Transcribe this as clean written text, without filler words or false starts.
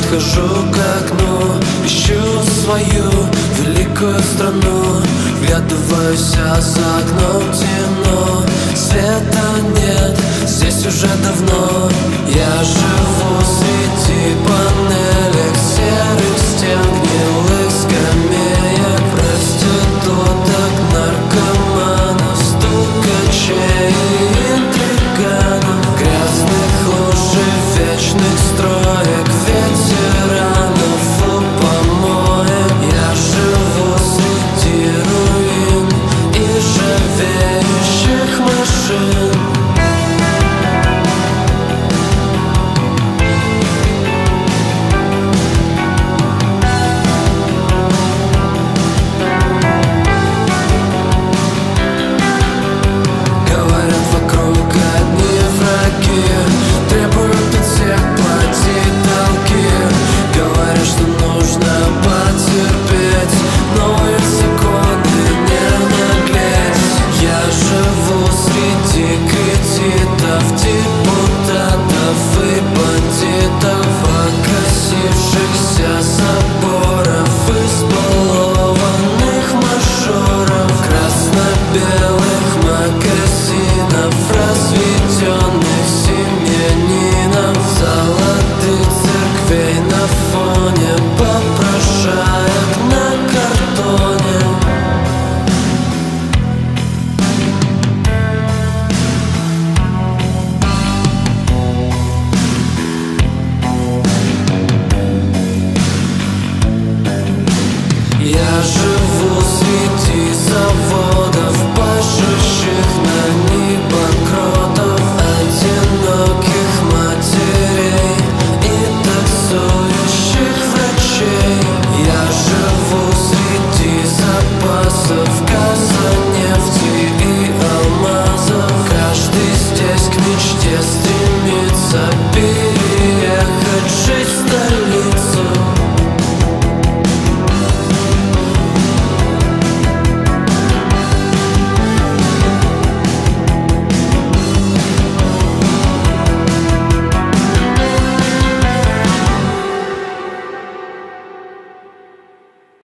Подхожу к окну, ищу свою великую страну. Вглядываюсь, а за окном темно, света нет здесь уже давно. Я живу среди панелек, серых стен, гнилых скамеек, проституток, наркоманов, стукачей и интриганов, грязных луж и вечных строек, ветеранов у помоек. Я живу среди руин и ржавеющих машин. Требуют от всех платить долги, говорят, что нужно потерпеть, новые законы не наглеть. Я живу среди кредитов, депутатов и бандитов, окосившихся заборов, избалованных мажоров, красно-белых магазинов, разведенных семьянинов, золотых церквей на фоне попрошаек на картоне. Я живу среди заводов,